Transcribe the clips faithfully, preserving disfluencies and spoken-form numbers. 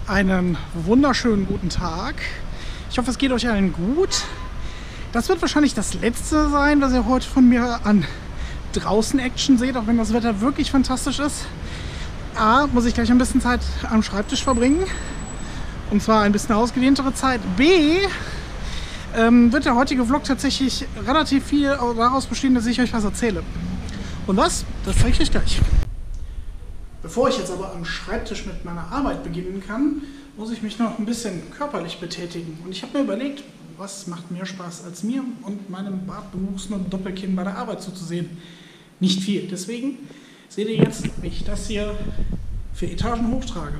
Einen wunderschönen guten Tag. Ich hoffe, es geht euch allen gut. Das wird wahrscheinlich das letzte sein, was ihr heute von mir an Draußen-Action seht, auch wenn das Wetter wirklich fantastisch ist. A, muss ich gleich ein bisschen Zeit am Schreibtisch verbringen. Und zwar ein bisschen ausgedehntere Zeit. B, ähm, wird der heutige Vlog tatsächlich relativ viel daraus bestehen, dass ich euch was erzähle. Und was? Das zeige ich euch gleich. Bevor ich jetzt aber am Schreibtisch mit meiner Arbeit beginnen kann, muss ich mich noch ein bisschen körperlich betätigen. Und ich habe mir überlegt, was macht mehr Spaß, als mir und meinem bartbewuchsenen Doppelkinn bei der Arbeit zuzusehen? Nicht viel. Deswegen seht ihr jetzt, wie ich das hier für Etagen hochtrage.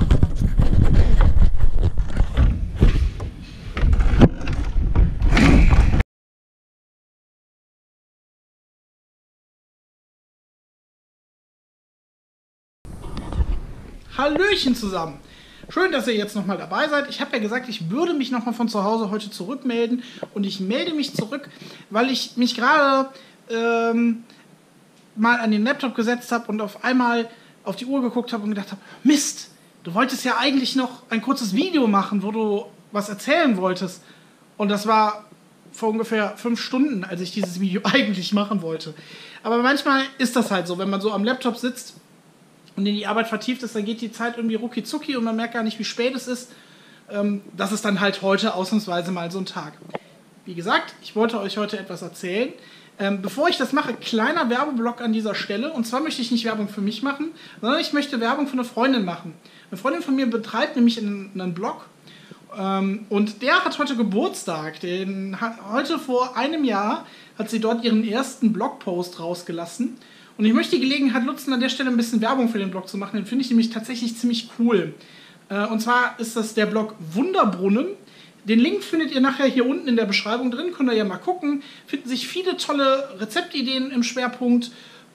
Hallöchen zusammen! Schön, dass ihr jetzt nochmal dabei seid. Ich habe ja gesagt, ich würde mich nochmal von zu Hause heute zurückmelden. Und ich melde mich zurück, weil ich mich gerade ähm, mal an den Laptop gesetzt habe und auf einmal auf die Uhr geguckt habe und gedacht habe, Mist, du wolltest ja eigentlich noch ein kurzes Video machen, wo du was erzählen wolltest. Und das war vor ungefähr fünf Stunden, als ich dieses Video eigentlich machen wollte. Aber manchmal ist das halt so, wenn man so am Laptop sitzt und in die Arbeit vertieft ist, dann geht die Zeit irgendwie rucki zucki und man merkt gar nicht, wie spät es ist. Ähm, das ist dann halt heute ausnahmsweise mal so ein Tag. Wie gesagt, ich wollte euch heute etwas erzählen. Ähm, bevor ich das mache, kleiner Werbeblock an dieser Stelle. Und zwar möchte ich nicht Werbung für mich machen, sondern ich möchte Werbung für eine Freundin machen. Eine Freundin von mir betreibt nämlich einen, einen Blog. Ähm, und der hat heute Geburtstag. Den hat, heute vor einem Jahr hat sie dort ihren ersten Blogpost rausgelassen. Und ich möchte die Gelegenheit nutzen, an der Stelle ein bisschen Werbung für den Blog zu machen. Den finde ich nämlich tatsächlich ziemlich cool. Und zwar ist das der Blog Wunderbrunnen. Den Link findet ihr nachher hier unten in der Beschreibung drin. Könnt ihr ja mal gucken. Finden sich viele tolle Rezeptideen im Schwerpunkt,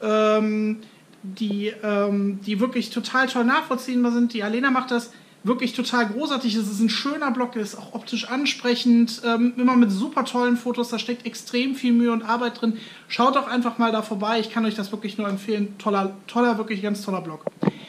die, die wirklich total toll nachvollziehbar sind. Die Alena macht das wirklich total großartig. Es ist ein schöner Blog, der ist auch optisch ansprechend, ähm, immer mit super tollen Fotos, da steckt extrem viel Mühe und Arbeit drin. Schaut doch einfach mal da vorbei, ich kann euch das wirklich nur empfehlen. Toller, toller, wirklich ganz toller Blog.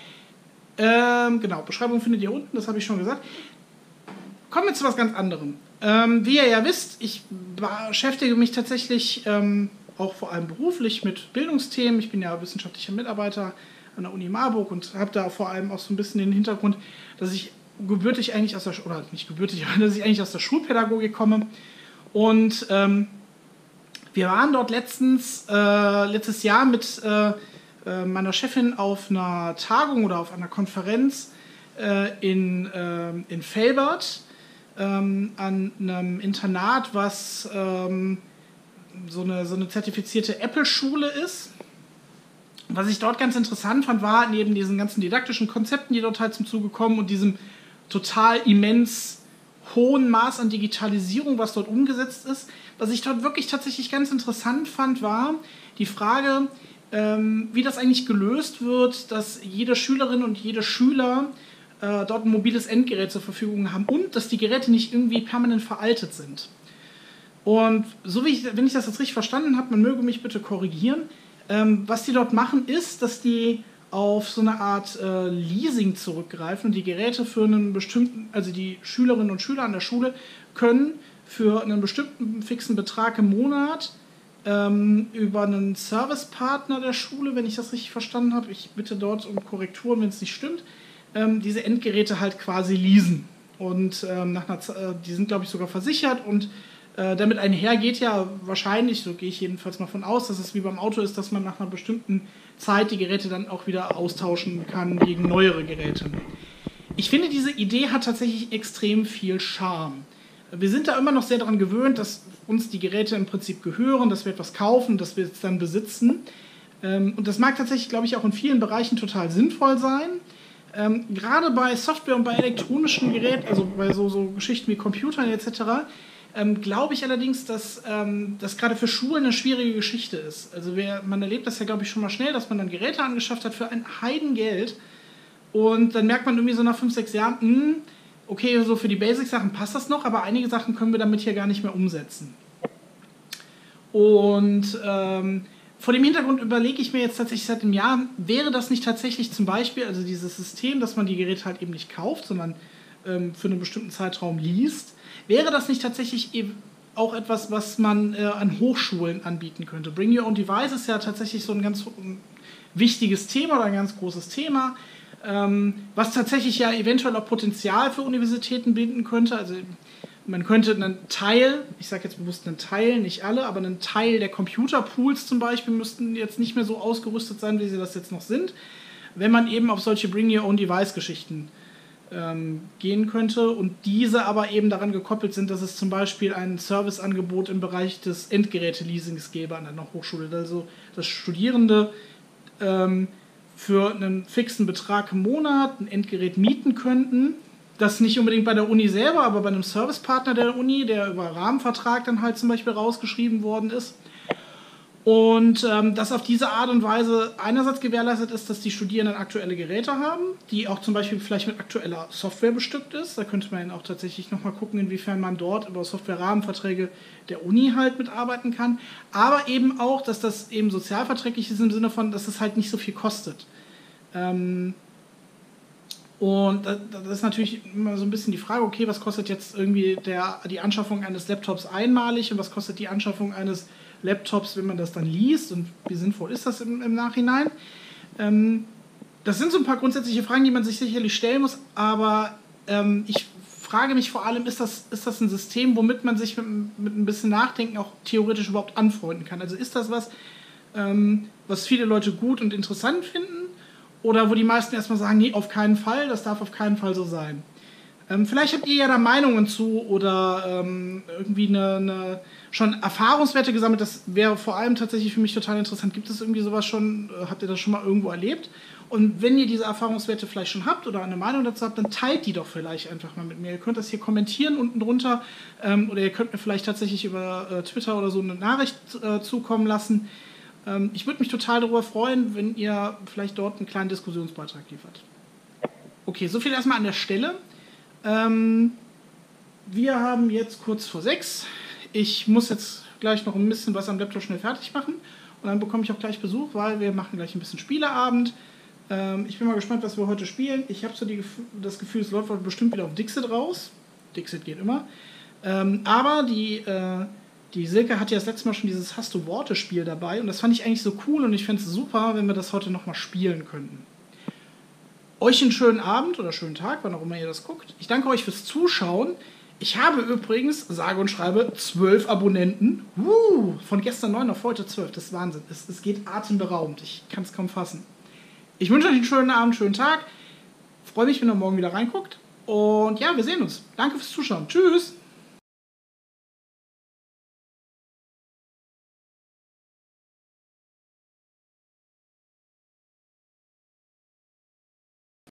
Ähm, genau, Beschreibung findet ihr unten, das habe ich schon gesagt. Kommen wir zu was ganz anderem. Ähm, wie ihr ja wisst, ich beschäftige mich tatsächlich ähm, auch vor allem beruflich mit Bildungsthemen. Ich bin ja wissenschaftlicher Mitarbeiter an der Uni Marburg und habe da vor allem auch so ein bisschen den Hintergrund, dass ich gebürtig eigentlich aus der, oder nicht gebürtig, aber dass ich eigentlich aus der Schulpädagogik komme. Und ähm, wir waren dort letztens, äh, letztes Jahr mit äh, äh, meiner Chefin auf einer Tagung oder auf einer Konferenz äh, in, äh, in Velbert ähm, an einem Internat, was ähm, so eine, so eine zertifizierte Apple-Schule ist. Was ich dort ganz interessant fand, war neben diesen ganzen didaktischen Konzepten, die dort halt zum Zuge kommen und diesem total immens hohen Maß an Digitalisierung, was dort umgesetzt ist, was ich dort wirklich tatsächlich ganz interessant fand, war die Frage, ähm, wie das eigentlich gelöst wird, dass jede Schülerin und jede Schüler äh, dort ein mobiles Endgerät zur Verfügung haben und dass die Geräte nicht irgendwie permanent veraltet sind. Und so wie ich, wenn ich das jetzt richtig verstanden habe, man möge mich bitte korrigieren, Ähm, was die dort machen, ist, dass die auf so eine Art äh, Leasing zurückgreifen und die Geräte für einen bestimmten, also die Schülerinnen und Schüler an der Schule können für einen bestimmten fixen Betrag im Monat ähm, über einen Servicepartner der Schule, wenn ich das richtig verstanden habe, ich bitte dort um Korrekturen, wenn es nicht stimmt, ähm, diese Endgeräte halt quasi leasen. Und ähm, nach einer, äh, die sind, glaube ich, sogar versichert und Äh, damit einhergeht ja wahrscheinlich, so gehe ich jedenfalls mal von aus, dass es wie beim Auto ist, dass man nach einer bestimmten Zeit die Geräte dann auch wieder austauschen kann gegen neuere Geräte. Ich finde, diese Idee hat tatsächlich extrem viel Charme. Wir sind da immer noch sehr daran gewöhnt, dass uns die Geräte im Prinzip gehören, dass wir etwas kaufen, dass wir es dann besitzen. Ähm, und das mag tatsächlich, glaube ich, auch in vielen Bereichen total sinnvoll sein. Ähm, gerade bei Software und bei elektronischen Geräten, also bei so, so Geschichten wie Computern et cetera, Ähm, glaube ich allerdings, dass ähm, das gerade für Schulen eine schwierige Geschichte ist. Also wer, man erlebt das ja, glaube ich, schon mal schnell, dass man dann Geräte angeschafft hat für ein Heidengeld und dann merkt man irgendwie so nach fünf, sechs Jahren, mh, okay, so für die Basic-Sachen passt das noch, aber einige Sachen können wir damit hier gar nicht mehr umsetzen. Und ähm, vor dem Hintergrund überlege ich mir jetzt tatsächlich seit einem Jahr, wäre das nicht tatsächlich zum Beispiel, also dieses System, dass man die Geräte halt eben nicht kauft, sondern ähm, für einen bestimmten Zeitraum liest, wäre das nicht tatsächlich eben auch etwas, was man äh, an Hochschulen anbieten könnte? Bring Your Own Device ist ja tatsächlich so ein ganz um, wichtiges Thema oder ein ganz großes Thema, ähm, was tatsächlich ja eventuell auch Potenzial für Universitäten bieten könnte. Also man könnte einen Teil, ich sage jetzt bewusst einen Teil, nicht alle, aber einen Teil der Computerpools zum Beispiel müssten jetzt nicht mehr so ausgerüstet sein, wie sie das jetzt noch sind, wenn man eben auf solche Bring Your Own Device-Geschichten ähm, gehen könnte und diese aber eben daran gekoppelt sind, dass es zum Beispiel ein Serviceangebot im Bereich des Endgeräte-Leasings gäbe an einer Hochschule. Also dass Studierende ähm, für einen fixen Betrag im Monat ein Endgerät mieten könnten. Das nicht unbedingt bei der Uni selber, aber bei einem Servicepartner der Uni, der über Rahmenvertrag dann halt zum Beispiel rausgeschrieben worden ist. Und ähm, dass auf diese Art und Weise einerseits gewährleistet ist, dass die Studierenden aktuelle Geräte haben, die auch zum Beispiel vielleicht mit aktueller Software bestückt ist. Da könnte man auch tatsächlich nochmal gucken, inwiefern man dort über Software-Rahmenverträge der Uni halt mitarbeiten kann. Aber eben auch, dass das eben sozialverträglich ist im Sinne von, dass es halt nicht so viel kostet. Ähm, Und das ist natürlich immer so ein bisschen die Frage, okay, was kostet jetzt irgendwie der, die Anschaffung eines Laptops einmalig und was kostet die Anschaffung eines Laptops, wenn man das dann liest und wie sinnvoll ist das im, im Nachhinein? Ähm, das sind so ein paar grundsätzliche Fragen, die man sich sicherlich stellen muss, aber ähm, ich frage mich vor allem, ist das, ist das ein System, womit man sich mit, mit ein bisschen Nachdenken auch theoretisch überhaupt anfreunden kann? Also ist das was, ähm, was viele Leute gut und interessant finden? Oder wo die meisten erstmal sagen, nee, auf keinen Fall, das darf auf keinen Fall so sein. Ähm, vielleicht habt ihr ja da Meinungen zu oder ähm, irgendwie eine, eine schon Erfahrungswerte gesammelt. Das wäre vor allem tatsächlich für mich total interessant. Gibt es irgendwie sowas schon, äh, habt ihr das schon mal irgendwo erlebt? Und wenn ihr diese Erfahrungswerte vielleicht schon habt oder eine Meinung dazu habt, dann teilt die doch vielleicht einfach mal mit mir. Ihr könnt das hier kommentieren unten drunter ähm, oder ihr könnt mir vielleicht tatsächlich über äh, Twitter oder so eine Nachricht äh, zukommen lassen. Ich würde mich total darüber freuen, wenn ihr vielleicht dort einen kleinen Diskussionsbeitrag liefert. Okay, so viel erstmal an der Stelle. Ähm, wir haben jetzt kurz vor sechs. Ich muss jetzt gleich noch ein bisschen was am Laptop schnell fertig machen. Und dann bekomme ich auch gleich Besuch, weil wir machen gleich ein bisschen Spieleabend. Ähm, ich bin mal gespannt, was wir heute spielen. Ich habe so die, das Gefühl, es läuft bestimmt wieder auf Dixit raus. Dixit geht immer. Ähm, aber die... Äh, Die Silke hat ja das letzte Mal schon dieses Hast du Worte-Spiel dabei und das fand ich eigentlich so cool und ich fände es super, wenn wir das heute nochmal spielen könnten. Euch einen schönen Abend oder schönen Tag, wann auch immer ihr das guckt. Ich danke euch fürs Zuschauen. Ich habe übrigens, sage und schreibe, zwölf Abonnenten. Uh, von gestern neun auf heute zwölf. Das ist Wahnsinn. Es, es geht atemberaubend. Ich kann es kaum fassen. Ich wünsche euch einen schönen Abend, schönen Tag. Freue mich, wenn ihr morgen wieder reinguckt. Und ja, wir sehen uns. Danke fürs Zuschauen. Tschüss.